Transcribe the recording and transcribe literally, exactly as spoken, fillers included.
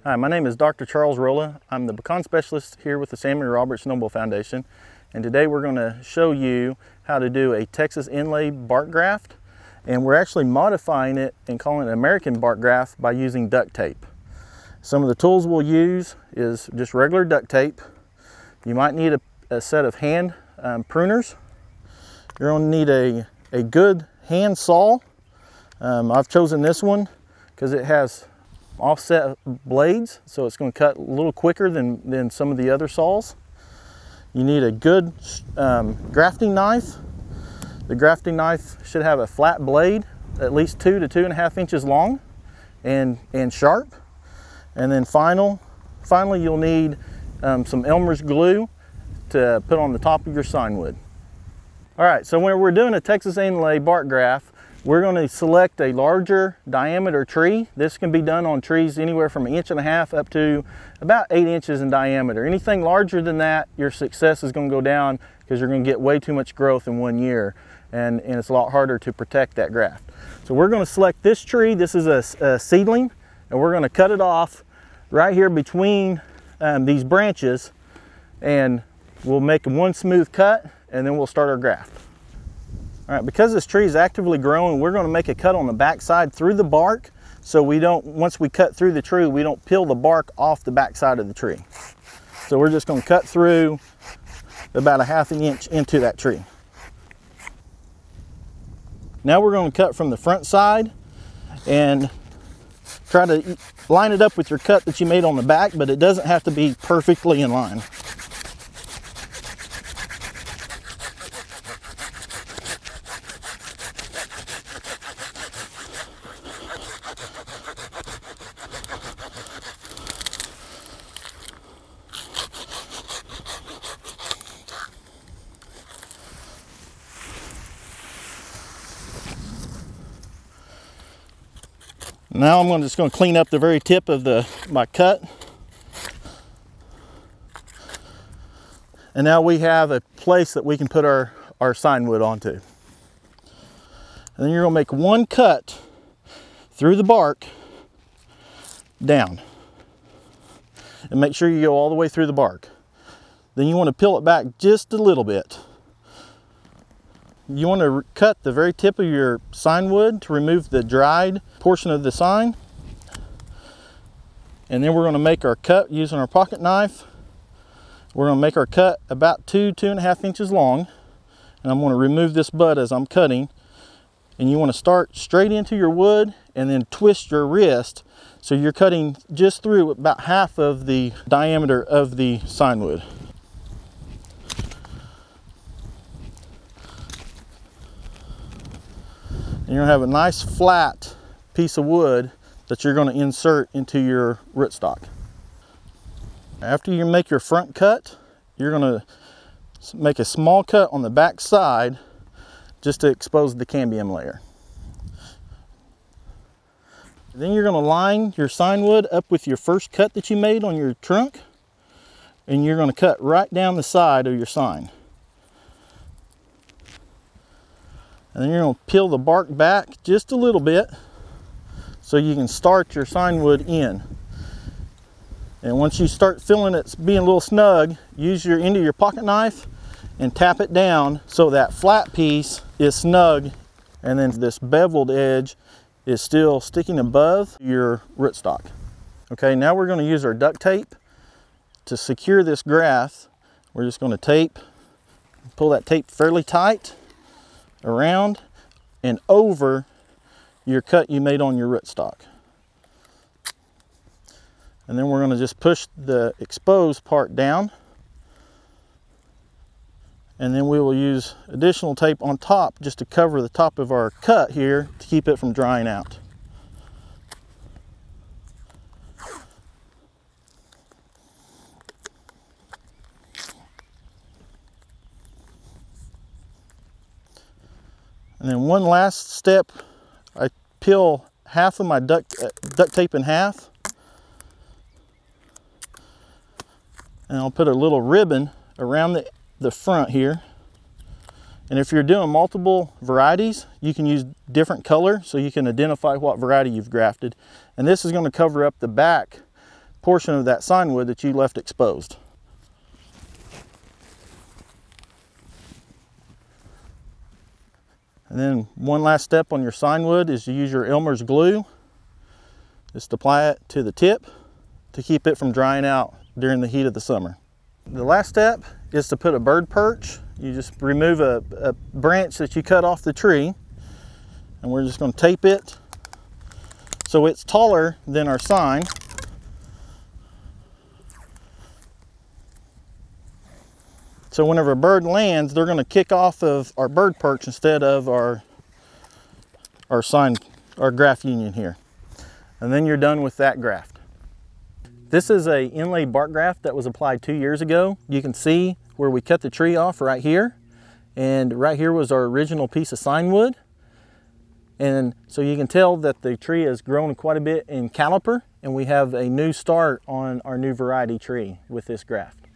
Hi, my name is Doctor Charles Rolla. I'm the pecan specialist here with the Samuel Robert Snowball Foundation, and today we're going to show you how to do a Texas inlay bark graft, and we're actually modifying it and calling it American bark graft by using duct tape. Some of the tools we'll use is just regular duct tape. You might need a, a set of hand um, pruners. You're going to need a, a good hand saw. Um, I've chosen this one because it has offset blades, so it's going to cut a little quicker than, than some of the other saws. You need a good um, grafting knife. The grafting knife should have a flat blade, at least two to two and a half inches long and, and sharp. And then final, finally you'll need um, some Elmer's glue to put on the top of your sign wood. All right, so when we're doing a Texas inlay bark graft, we're going to select a larger diameter tree. This can be done on trees anywhere from an inch and a half up to about eight inches in diameter. Anything larger than that, your success is going to go down because you're going to get way too much growth in one year, and, and it's a lot harder to protect that graft. So we're going to select this tree. This is a, a seedling, and we're going to cut it off right here between um, these branches, and we'll make one smooth cut, and then we'll start our graft. All right, because this tree is actively growing, we're going to make a cut on the back side through the bark, so we don't, once we cut through the tree, we don't peel the bark off the back side of the tree. So we're just going to cut through about a half an inch into that tree. Now we're going to cut from the front side and try to line it up with your cut that you made on the back, but it doesn't have to be perfectly in line. Now I'm just going to clean up the very tip of the my cut. And now we have a place that we can put our, our sign wood onto. And then you're going to make one cut through the bark down. And make sure you go all the way through the bark. Then you want to peel it back just a little bit. You want to cut the very tip of your sign wood to remove the dried portion of the sign. And then we're going to make our cut using our pocket knife. We're going to make our cut about two, two and a half inches long. And I'm going to remove this bud as I'm cutting. And you want to start straight into your wood and then twist your wrist so you're cutting just through about half of the diameter of the sign wood. And you're going to have a nice flat piece of wood that you're going to insert into your rootstock. After you make your front cut, you're going to make a small cut on the back side just to expose the cambium layer. Then you're going to line your sign wood up with your first cut that you made on your trunk, and you're going to cut right down the side of your sign. And then you're going to peel the bark back just a little bit so you can start your sign wood in. And once you start feeling it being a little snug, use your end of your pocket knife and tap it down so that flat piece is snug, and then this beveled edge is still sticking above your rootstock. Okay, now we're going to use our duct tape to secure this graft. We're just going to tape, pull that tape fairly tight around and over your cut you made on your rootstock. And then we're going to just push the exposed part down, and then we will use additional tape on top just to cover the top of our cut here to keep it from drying out. And then one last step, I peel half of my duct, uh, duct tape in half. And I'll put a little ribbon around the, the front here. And if you're doing multiple varieties, you can use different color so you can identify what variety you've grafted. And this is going to cover up the back portion of that sign wood that you left exposed. And then one last step on your sign wood is to use your Elmer's glue. Just apply it to the tip to keep it from drying out during the heat of the summer. The last step is to put a bird perch. You just remove a, a branch that you cut off the tree, and we're just going to tape it so it's taller than our sign. So whenever a bird lands, they're going to kick off of our bird perch instead of our, our sign, our graft union here. And then you're done with that graft. This is a inlay bark graft that was applied two years ago. You can see where we cut the tree off right here. And right here was our original piece of sign wood. And so you can tell that the tree has grown quite a bit in caliper, and we have a new start on our new variety tree with this graft.